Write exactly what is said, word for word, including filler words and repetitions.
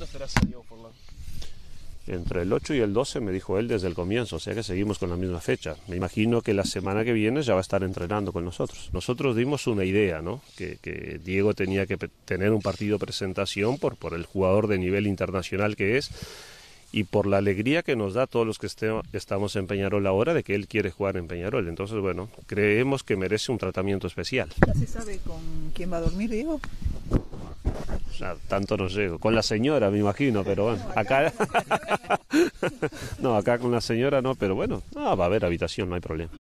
¿Cuándo estará salido Forlán? Entre el ocho y el doce me dijo él desde el comienzo, o sea que seguimos con la misma fecha. Me imagino que la semana que viene ya va a estar entrenando con nosotros. Nosotros dimos una idea, ¿no? Que, que Diego tenía que tener un partido de presentación por, por el jugador de nivel internacional que es y por la alegría que nos da a todos los que este, estamos en Peñarol ahora de que él quiere jugar en Peñarol. Entonces, bueno, creemos que merece un tratamiento especial. ¿Ya se sabe con quién va a dormir, Diego? O sea, tanto no llego. Con la señora, me imagino, pero bueno, acá... no, acá con la señora no, pero bueno, no, va a haber habitación, no hay problema.